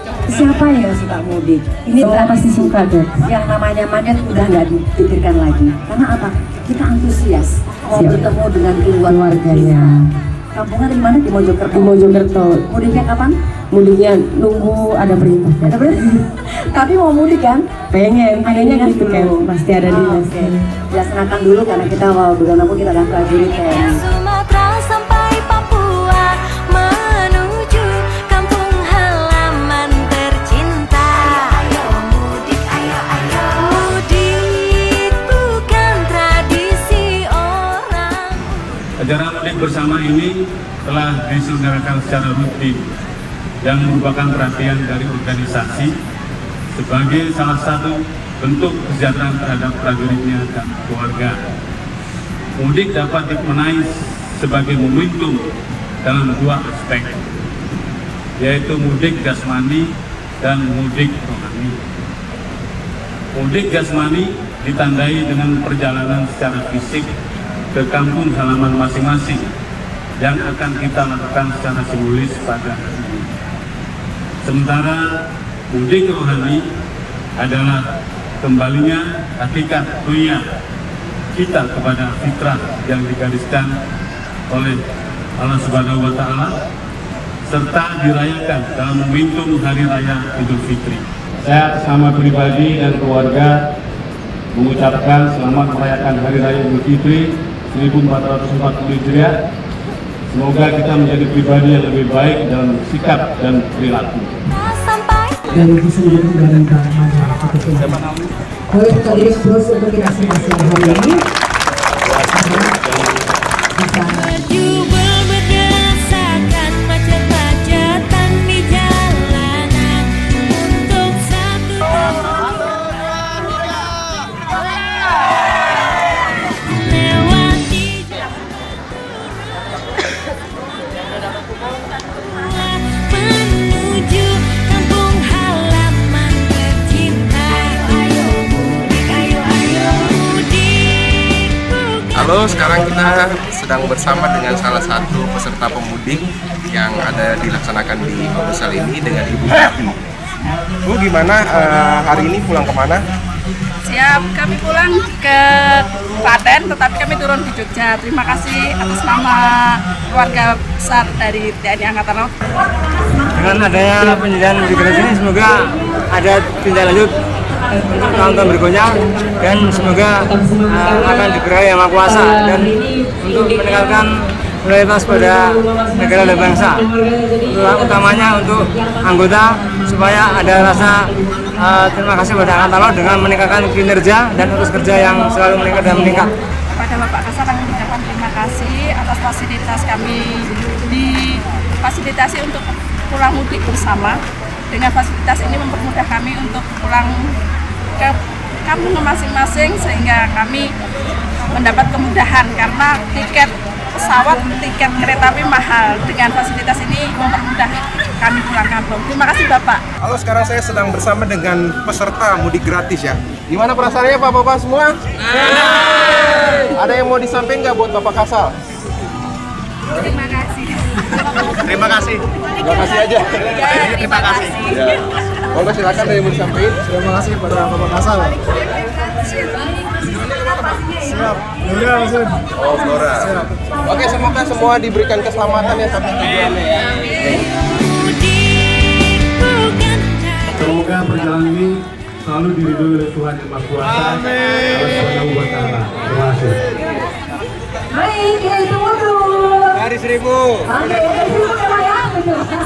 Siapa yang nggak suka mudik? Ini pasti suka deh. Yang namanya mandat udah nggak dipikirkan lagi. Karena apa? Kita antusias mau bertemu dengan keluarganya. Kampungnya di mana? Di Mojokerto. Di Mojokerto. Mudiknya kapan? Mudiknya nunggu ada perintah. Ada perintah. Tapi mau mudik kan? Pengen gitu kan. Pasti ada di okay. Laksanakan dulu karena kita bagaimanapun kita adalah prajurit TNI. Acara mudik bersama ini telah diselenggarakan secara rutin yang merupakan perhatian dari organisasi sebagai salah satu bentuk kesejahteraan terhadap prajuritnya dan keluarga. Mudik dapat dimaknai sebagai momentum dalam dua aspek, yaitu mudik jasmani dan mudik rohani. Mudik jasmani ditandai dengan perjalanan secara fisik ke kampung halaman masing-masing yang akan kita lakukan secara simbolis pada hari ini. Sementara mudik rohani adalah kembalinya hakikat dunia kita kepada fitrah yang digariskan oleh Allah Subhanahu wa Ta'ala serta dirayakan dalam momentum Hari Raya Idul Fitri. Saya sama pribadi dan keluarga mengucapkan selamat merayakan Hari Raya Idul Fitri 1440 Hijriah. Semoga kita menjadi pribadi yang lebih baik dalam sikap dan perilaku. Dan itu sendiri dari masyarakat itu. Boleh kita diri terus untuk kita masing-masing hari ini. Halo, sekarang kita sedang bersama dengan salah satu peserta pemudik yang ada dilaksanakan di Mabesal ini dengan Ibu Rafi. Bu, gimana hari ini pulang kemana? Siap, kami pulang ke Klaten, tetapi kami turun di Jogja. Terima kasih atas nama keluarga besar dari TNI Angkatan Laut. Dengan adanya penyediaan mudik gratis ini, semoga ada tindak lanjut untuk tahun-tahun berikutnya dan semoga akan diberkahi Yang Maha Kuasa dan untuk meningkatkan loyalitas pada negara dan bangsa, utamanya untuk anggota supaya ada rasa terima kasih pada Angkatan Laut dengan meningkatkan kinerja dan terus kerja yang selalu meningkat dan meningkat. Kepada Bapak Kasal kami mengucapkan terima kasih atas fasilitas kami difasilitasi untuk pulang mudik bersama. Dengan fasilitas ini mempermudah kami untuk pulang ke kampung masing-masing sehingga kami mendapat kemudahan karena tiket pesawat, tiket kereta api mahal. Dengan fasilitas ini mempermudah kami pulang kampung. Terima kasih Bapak. Halo, sekarang saya sedang bersama dengan peserta mudik gratis ya. Gimana perasaannya Bapak-bapak semua? Ada yang mau disampaikan nggak buat Bapak Kasal? Terima kasih. Terima kasih. Terima kasih aja. Terima kasih. Ya. Bapak silakan dari mau disampaikan. Terima kasih pada Bapak Kasal. Siap. Flora, Maksud. Oh, Flora. Siap. Oke, semoga semua diberikan keselamatan ya sampai tujuannya ya. Semoga perjalanan ini selalu diridhoi oleh Tuhan Yang Maha Kuasa. Amin. Terima kasih. Baik, kita tunggu dulu. Hari 1000. Oke, dari 1000 ya.